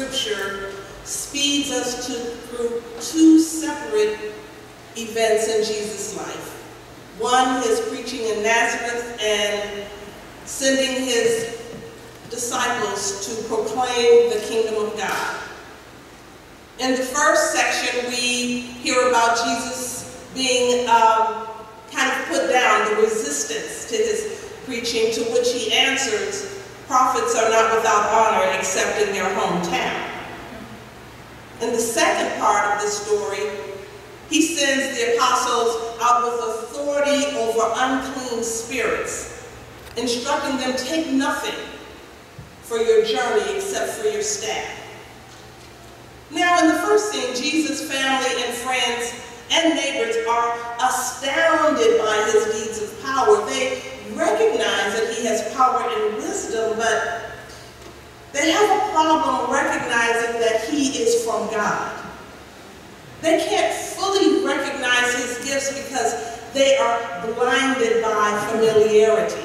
scripture speeds us through two separate events in Jesus' life. One, his preaching in Nazareth and sending his disciples to proclaim the kingdom of God. In the first section, we hear about Jesus being kind of put down, the resistance to his preaching, to which he answers, prophets are not without honor except in their hometown. In the second part of the story, he sends the apostles out with authority over unclean spirits, instructing them, take nothing for your journey except for your staff. Now, in the first scene, Jesus' family and friends and neighbors are astounded by his deeds of power. They recognize that he has power and wisdom, but they have a problem recognizing that he is from God. They can't fully recognize his gifts because they are blinded by familiarity.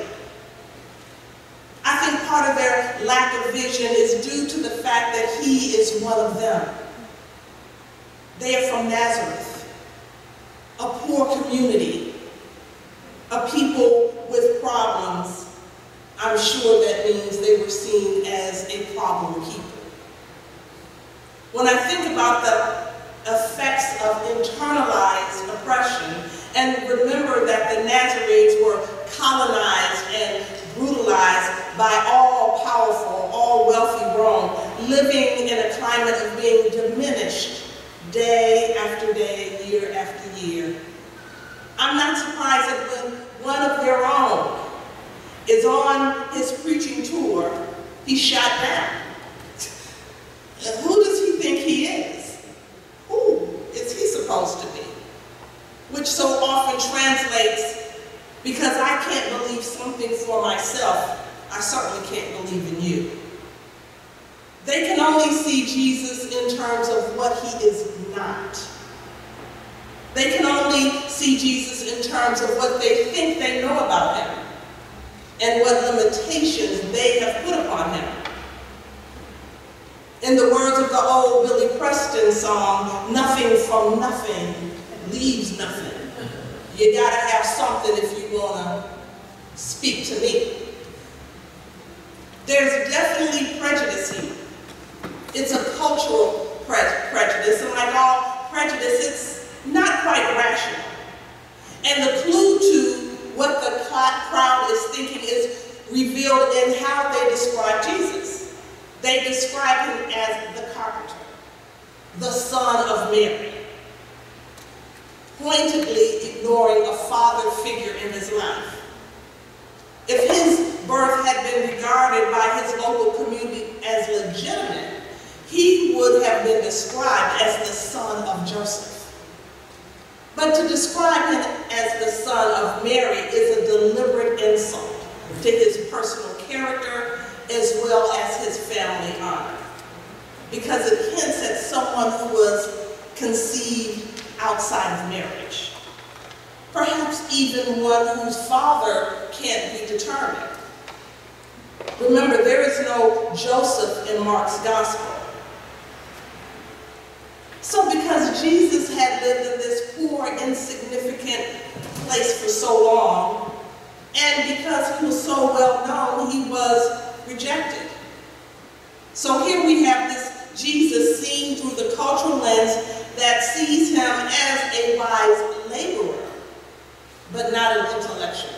I think part of their lack of vision is due to the fact that he is one of them. They are from Nazareth, a poor community, a people with problems. I'm sure that means they were seen as a problem people. When I think about the effects of internalized oppression, and remember that the Nazarenes were colonized and brutalized by all powerful, all wealthy Rome, living in a climate of being diminished day after day, year after year. I'm not surprised that when one of their own is on his preaching tour, he's shot down. And who does he think he is? Who is he supposed to be? Which so often translates, because I can't believe something for myself, I certainly can't believe in you. They can only see Jesus in terms of what he is not. They can only see Jesus in terms of what they think they know about him and what limitations they have put upon him. In the words of the old Billy Preston song, nothing from nothing leaves nothing. You gotta have something if you wanna speak to me. There's definitely prejudice here. It's a cultural prejudice, and like all prejudice, it's not quite rational. And the clue to what the crowd is thinking is revealed in how they describe Jesus. They describe him as the carpenter, the son of Mary, pointedly ignoring a father figure in his life. If his birth had been regarded by his local community as legitimate, he would have been described as the son of Joseph. But to describe him as the son of Mary is a deliberate insult to his personal character as well as his family honor, because it hints at someone who was conceived outside of marriage, perhaps even one whose father can't be determined. Remember, there is no Joseph in Mark's gospel. So because Jesus had lived in this poor, insignificant place for so long, and because he was so well known, he was rejected. So here we have this Jesus seen through the cultural lens that sees him as a wise laborer, but not an intellectual.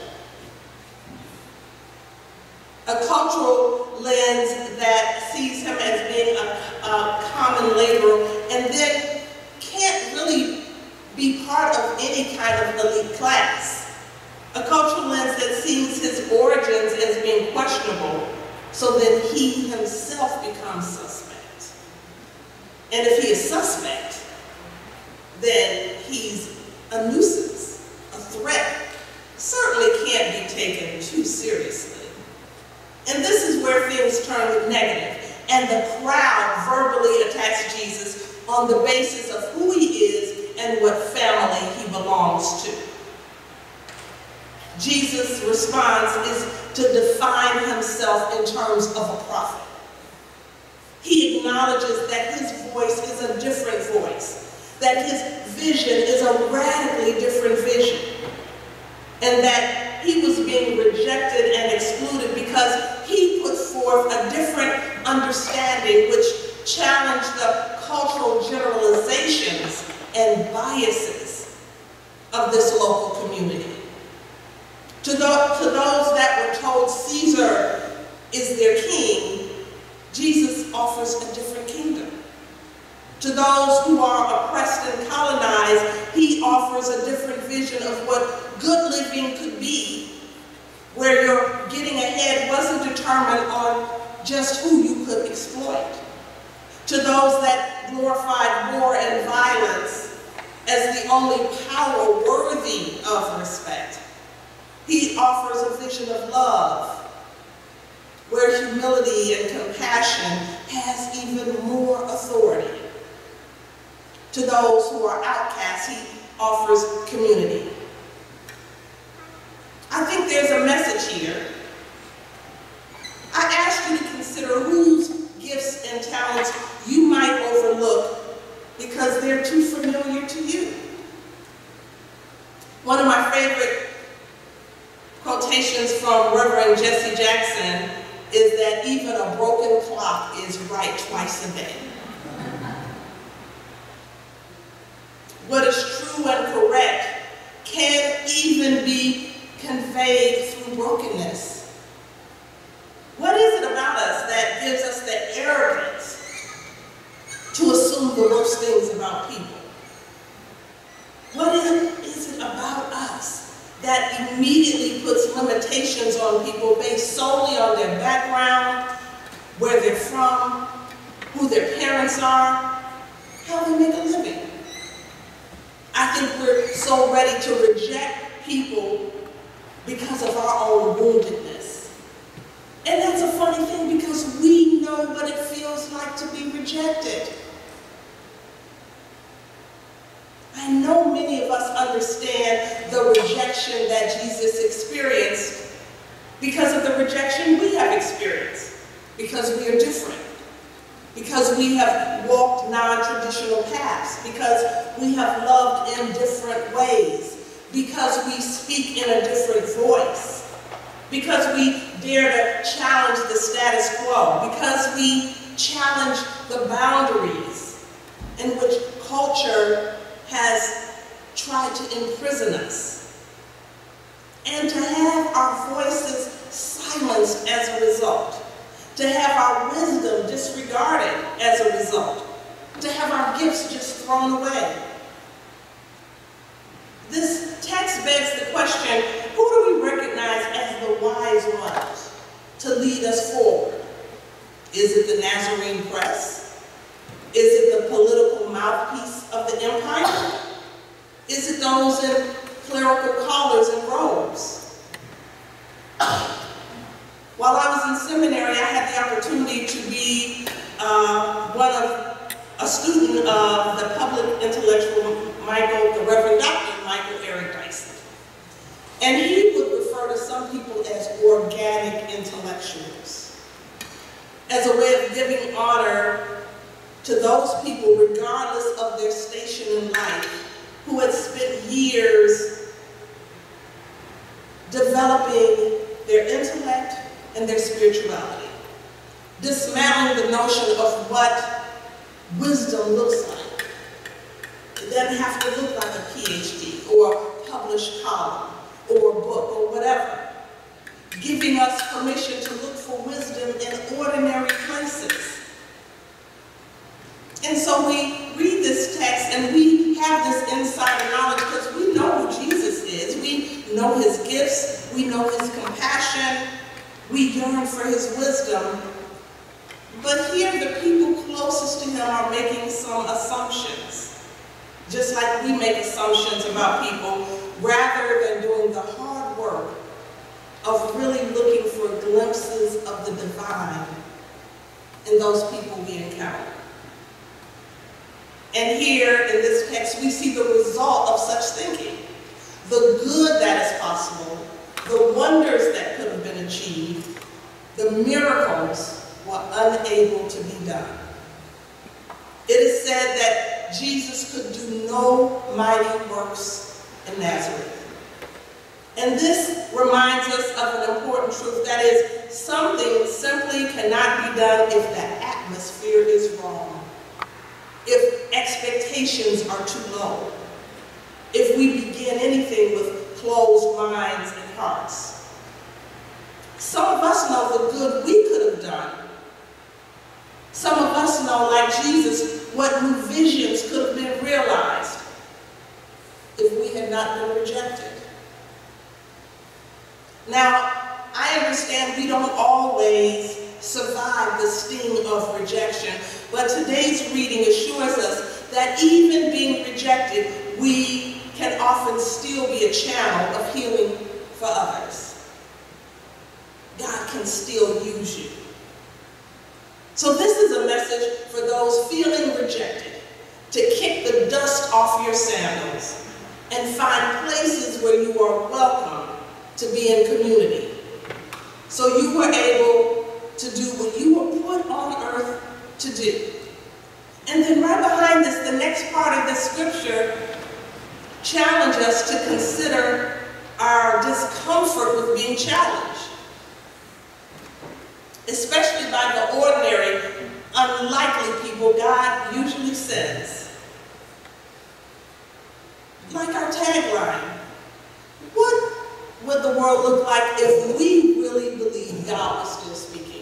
A cultural lens that sees him as being a common laborer and then can't really be part of any kind of elite class. A cultural lens that sees his origins as being questionable, so then he himself becomes suspect. And if he is suspect, then he's a nuisance, a threat, certainly can't be taken too seriously. And this is where things turn negative, and the crowd verbally attacks Jesus on the basis of who he is and what family he belongs to. Jesus' response is to define himself in terms of a prophet. He acknowledges that his voice is a different voice, that his vision is a radically different vision, and that he was being rejected and excluded because he put forth a different understanding which challenged the cultural generalizations and biases of this local community. To those that were told Caesar is their king, Jesus offers a different kingdom. To those who are oppressed and colonized, he offers a different vision of what good living could be, where your getting ahead wasn't determined on just who you could exploit. To those that glorified war and violence as the only power worthy of respect, he offers a vision of love, where humility and compassion has even more authority. To those who are outcasts, he offers community. I think there's a message here. I ask you to consider whose gifts and talents you might overlook because they're too familiar to you. One of my favorite quotations from Reverend Jesse Jackson is that even a broken clock is right twice a day. What is true and correct can even be conveyed through brokenness. What is it about us that gives us the arrogance to assume the worst things about people? What is it about us that immediately puts limitations on people based solely on their background, where they're from, who their parents are, how they make a living? I think we're so ready to reject people because of our own woundedness. And that's a funny thing because we know what it feels like to be rejected. I know many of us understand the rejection that Jesus experienced because of the rejection we have experienced, because we are different, because we have walked non-traditional paths, because we have loved in different ways, because we speak in a different voice, because we dare to challenge the status quo, because we challenge the boundaries in which culture has tried to imprison us, and to have our voices silenced as a result, to have our wisdom disregarded as a result, to have our gifts just thrown away. This text begs the question, who do we recognize as the wise ones to lead us forward? Is it the Nazarene press? Is it the political mouthpiece of the empire? Is it those in clerical collars and robes? While I was in seminary, I had the opportunity to be a student of the public intellectual the Reverend Dr. Michael Eric Dyson. And he would refer to some people as organic intellectuals, as a way of giving honor to those people, regardless of their station in life, who had spent years developing their intellect and their spirituality, dismantling the notion of what wisdom looks like. It doesn't have to look like a PhD or a published column or a book or whatever, giving us permission to look for wisdom in ordinary places. And so we read this text and we have this insider knowledge because we know who Jesus is. We know his gifts. We know his compassion. We yearn for his wisdom. But here the people closest to him are making some assumptions, just like we make assumptions about people, rather than doing the hard work of really looking for glimpses of the divine in those people we encounter. And here in this text, we see the result of such thinking. The good that is possible, the wonders that could have been achieved, the miracles were unable to be done. It is said that Jesus could do no mighty works in Nazareth. And this reminds us of an important truth, that is, something simply cannot be done if the atmosphere is wrong, if expectations are too low, if we begin anything with closed minds and hearts. Some of us know the good we could have done. Some of us know, like Jesus, what new visions could have been realized if we had not been rejected. Now, I understand we don't always survive the sting of rejection, but today's reading assures us that even being rejected, we can often still be a channel of healing for others. God can still use you. So this is a message for those feeling rejected, to kick the dust off your sandals and find places where you are welcome to be in community. So you were able to do what you were put on earth to do. And then right behind this, the next part of this scripture challenges us to consider our discomfort with being challenged, especially by the ordinary, unlikely people God usually sends. Like our tagline, what would the world look like if we really believed God was still speaking?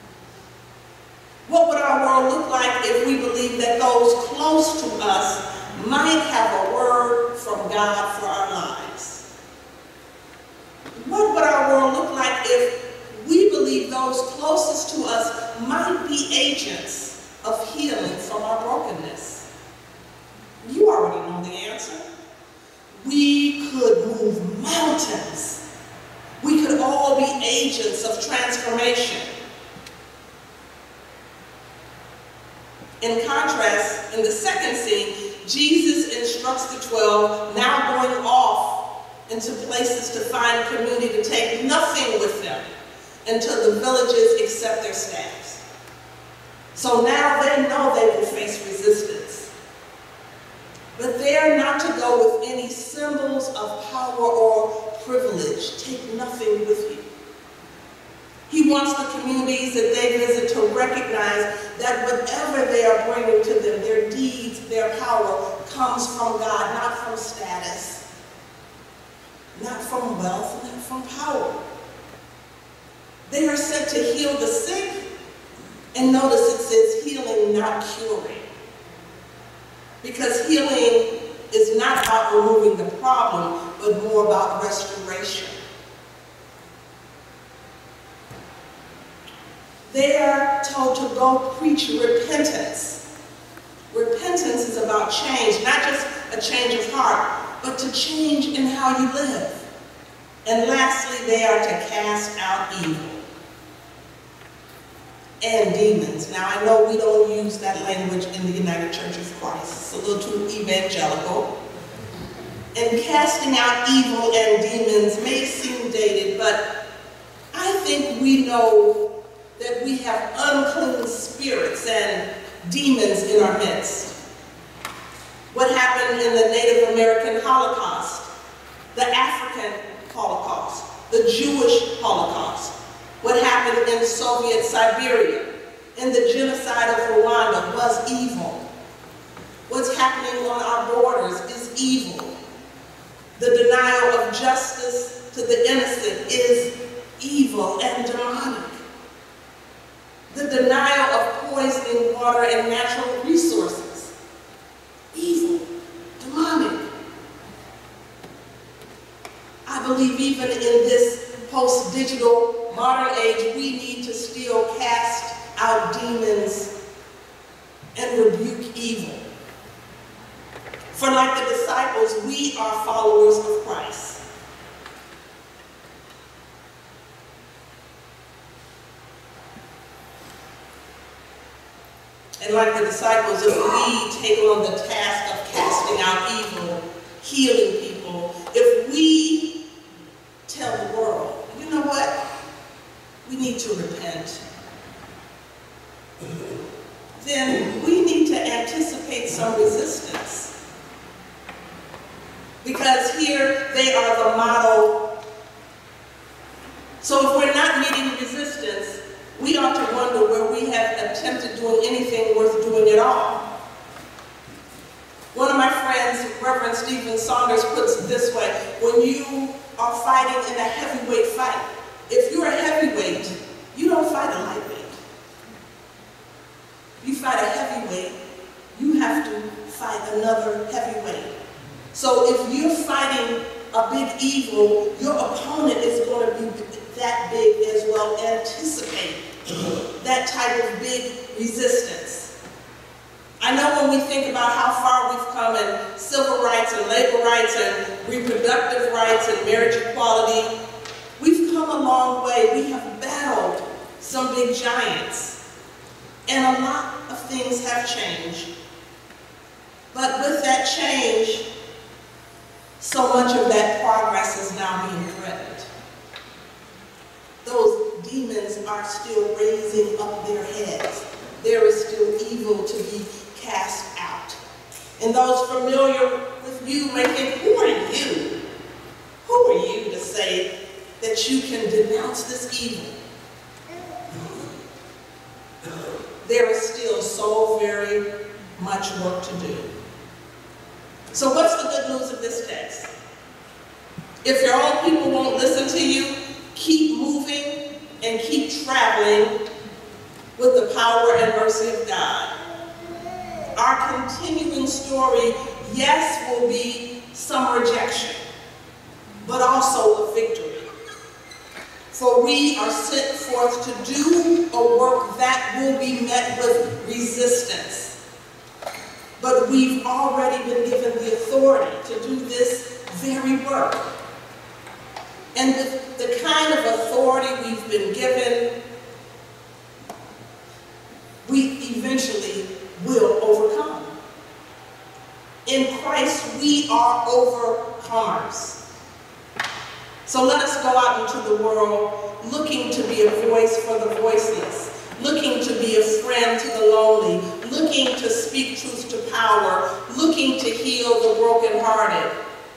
What would our world look like if we believed that those close to us might have a word from God for our lives? What would our world look like if we believed those closest to us might be agents of healing from our brokenness? You already know the answer. We could move mountains. We could all be agents of transformation. In contrast, in the second scene, Jesus instructs the 12, now going off into places to find community, to take nothing with them until the villages accept their staffs. So now they know they will face resistance. But they are not to go with any symbols of power or privilege. Take nothing with you. He wants the communities that they visit to recognize that whatever they are bringing to them, their deeds, their power, comes from God, not from status, not from wealth, not from power. They are sent to heal the sick, and notice it says healing, not curing. Because healing is not about removing the problem, but more about restoration. They are told to go preach repentance. Repentance is about change, not just a change of heart, but to change in how you live. And lastly, they are to cast out evil and demons. Now, I know we don't use that language in the United Church of Christ. It's a little too evangelical. And casting out evil and demons may seem dated, but I think we know that we have unclean spirits and demons in our midst. What happened in the Native American Holocaust, the African Holocaust, the Jewish Holocaust, what happened in Soviet Siberia, in the genocide of Rwanda was evil. What's happening on our borders is evil. The denial of justice to the innocent is evil and demonic. The denial of poisoning water and natural resources, evil, demonic. I believe even in this post-digital modern age, we need to still cast out demons and rebuke evil. For like the disciples, we are followers of Christ. And like the disciples, if we take on the task of casting out evil, healing people, if we tell the world, you know what? We need to repent. then we need to anticipate some resistance. Because here they are the model. So if we're not meeting resistance, we ought to wonder where we have attempted doing anything worth doing at all. One of my friends, Reverend Stephen Saunders, puts it this way: when you are fighting in a heavyweight fight, if you're a heavyweight, you don't fight a lightweight. You fight a heavyweight, you have to fight another heavyweight. So if you're fighting a big evil, your opponent is going to be that big as well. Anticipate that type of big resistance. I know when we think about how far we've come in civil rights and labor rights and reproductive rights and marriage equality, we've come a long way. We have battled some big giants. And a lot of things have changed. But with that change, so much of that progress is now being threatened. Those demons are still raising up their heads. There is still evil to be cast out. And those familiar with you may think, who are you? Who are you to say that you can denounce this evil? There is still so very much work to do. So what's the good news of this text? If your own people won't listen to you, keep moving and keep traveling with the power and mercy of God. Our continuing story, yes, will be some rejection, but also a victory. For we are sent forth to do a work that will be met with resistance. But we've already been given the authority to do this very work. And with the kind of authority we've been given, we eventually will overcome. In Christ, we are overcomers. So let us go out into the world looking to be a voice for the voiceless, looking to be a friend to the lonely, looking to speak truth to power, looking to heal the brokenhearted.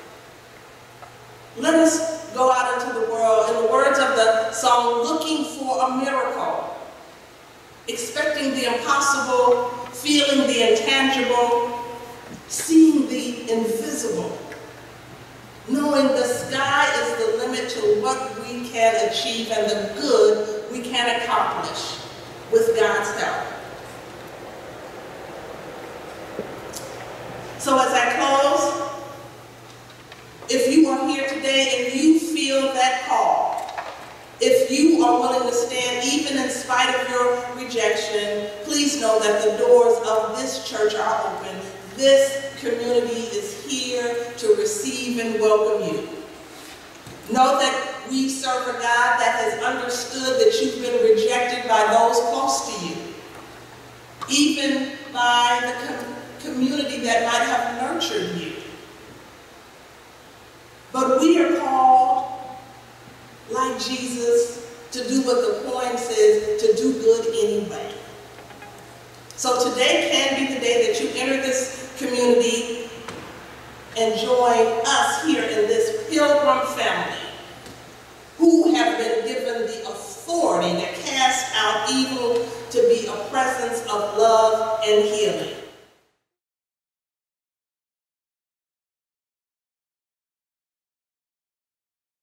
Let us go out into the world, in the words of the song, looking for a miracle, expecting the impossible, feeling the intangible, seeing the invisible, knowing the sky is the limit to what we can achieve and the good we can accomplish with God's help. So as I close, if you are here today and you feel that call, if you are willing to stand even in spite of your rejection, please know that the doors of this church are open. This community is here to receive and welcome you. Know that we serve a God that has understood that you've been rejected by those close to you, even by the community that might have nurtured you. But we are called, like Jesus, to do what the poem says, to do good anyway. So today can be the day that you enter this community and join us here in this Pilgrim family who have been given the authority to cast out evil, to be a presence of love and healing.